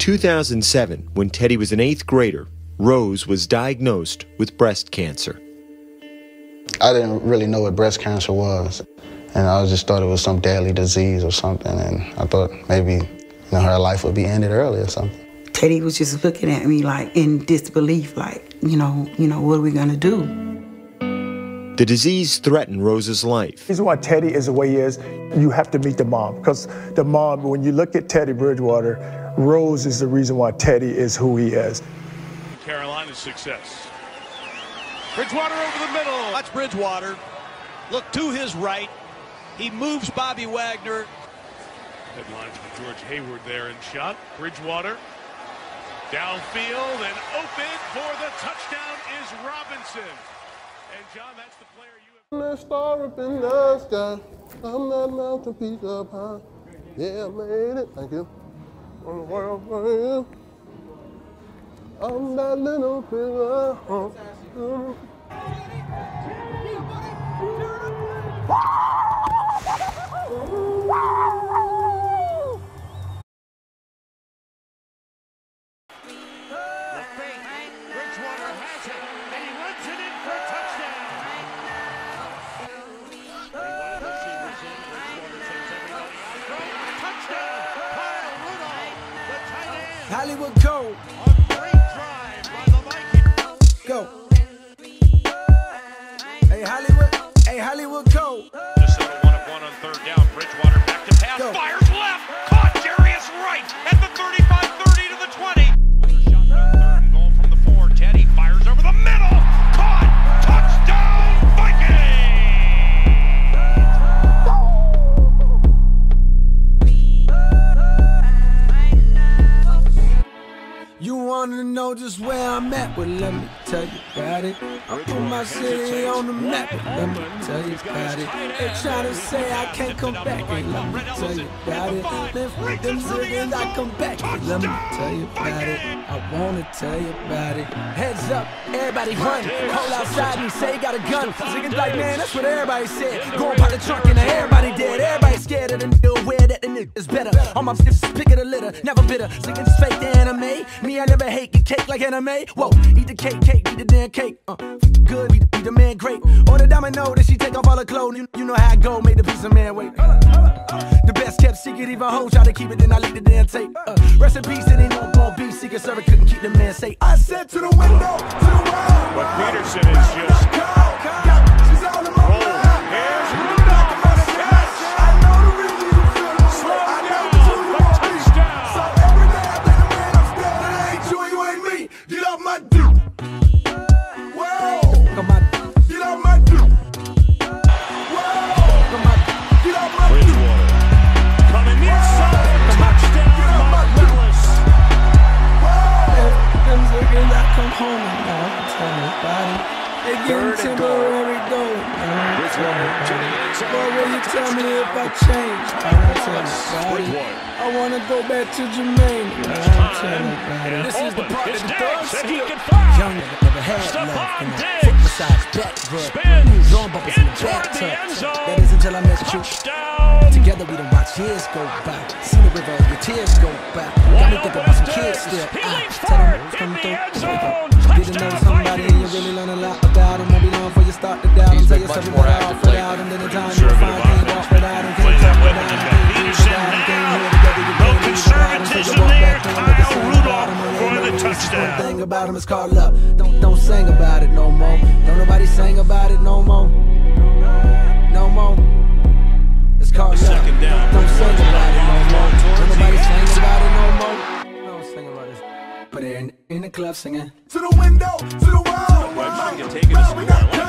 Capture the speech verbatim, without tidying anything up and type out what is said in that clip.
two thousand seven, when Teddy was an eighth grader, Rose was diagnosed with breast cancer. I didn't really know what breast cancer was, and I just thought it was some deadly disease or something, and I thought maybe, you know, her life would be ended early or something. Teddy was just looking at me like in disbelief, like, you know, you know, what are we gonna do? The disease threatened Rose's life. The reason why Teddy is the way he is, you have to meet the mom, because the mom, when you look at Teddy Bridgewater, Rose is the reason why Teddy is who he is. Carolina's success. Bridgewater over the middle. That's Bridgewater. Look to his right. He moves Bobby Wagner. Headlines for George Hayward there in shot. Bridgewater downfield and open for the touchdown is Robinson. And John, that's the player you have. I'm that star up in the sky. I'm that mountain peak up high. Yeah, I made it. Thank you. On the world for you. I'm that little pillar. Uh, Bridgewater has it, and he runs it in for a touchdown. Three wide receivers in. Bridgewater takes everybody out. Throw, touchdown. Kyle Rudolph, the tight end. Hollywood go. A great drive by the Vikings. Go. Hey, Hollywood. Hey, Hollywood go. Minnesota one of one on third down. Bridgewater back to pass. Go. Fires left. Caught Jarius Wright at the thirty-five thirty to the twenty. Shotgun third and goal from the four. Teddy fires over the middle. Caught. Touchdown You wanna know just where I'm at? Well, let me tell you about it. I put my city on the map. Let me tell you about it. They try to say I can't come back. Hey, let me tell you about it. Then for them zillions I come back. Hey, let me tell you about it. I wanna tell you about it. Heads up, everybody run. Call outside and say you got a gun. Singing like, man, that's what everybody said. Going by the trunk and everybody dead. Everybody scared of the nigga, aware that the nigga is better. All my stiffs pick of the litter, never bitter. Singing fake the anime. Me, I never hate get cake like anime. Whoa, eat the cake, cake, eat the damn cake. Uh, good, be the, be the man great. Or the domino that she take off all her clothes. You, you know how I go, made the piece of man wait. Uh, uh, the best kept secret, even hoes try to keep it, then I leak the damn tape. Uh, rest in peace, it ain't no more beef. Secret Service couldn't keep the man safe. I said to the window, to the wall. But Peterson is just she's all in my mind. Here's Rudolph for the catch. I know the reason you feel this way. I know the truth you want me. So every day I think the man I'm scared. It ain't you and you ain't me. Get off my dick. Whoa. Get off my dick. Whoa. Get off my dick. Bridgewater coming inside. Touchdown, Mark Willis. Them niggas I come home and now tell me about it. They getting temporary going. Bridgewater to the end zone. Boy, will you tell me if I change? I won't tell me about it. I wanna go back to Jermaine. I won't tell me about it. This is the part of the thug skill. Young nigga never had love. And I foot besides back rub. Drawing bubbles in the bathtub. That is until I met you. Together we done watch years go by. See the river, your tears go by. Got me thinking about some kids still. I tell them who's coming through. Didn't know somebody and you really learn a lot about them. Won't be long before you start to doubt them. Tell yourself you better off without them. Then the time you'll find things off without them. Can't talk without them. No conservatism there. Kyle Rudolph for the touchdown. One thing about him is called love. Don't don't sing about it no more. Don't nobody sing about it no more. No more. It's called love. Don't sing about it no more. Don't nobody sing about it no more. Don't sing about it. But they're in, in the club singing. To the window, to the wall. Webster can take it as we got.